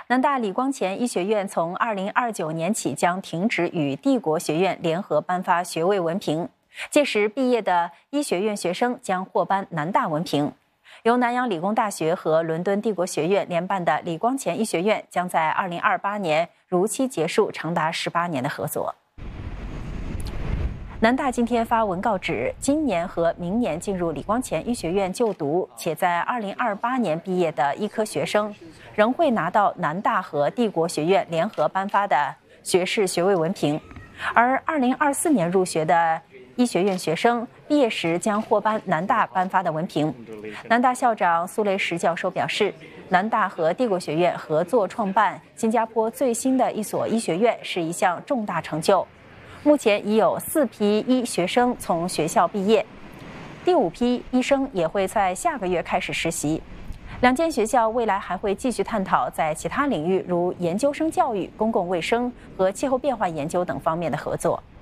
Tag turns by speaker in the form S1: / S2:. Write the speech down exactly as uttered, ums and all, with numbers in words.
S1: 南大李光前医学院从二零二九年起将停止与帝国学院联合颁发学位文凭，届时毕业的医学院学生将获颁南大文凭。由南洋理工大学和伦敦帝国学院联办的李光前医学院将在二零二八年如期结束长达十八年的合作。南大今天发文告指，今年和明年进入李光前医学院就读且在二零二八年毕业的医科学生，仍会拿到南大和帝国学院联合颁发的学士学位文凭，而二零二四年入学的医学院学生毕业时将获颁南大颁发的文凭。南大校长苏雷什教授表示，南大和帝国学院合作创办新加坡最新的一所医学院是一项重大成就。目前已有四批医学生从学校毕业，第五批医生也会在下个月开始实习。两间学校未来还会继续探讨在其他领域，如研究生教育、公共卫生和气候变化研究等方面的合作。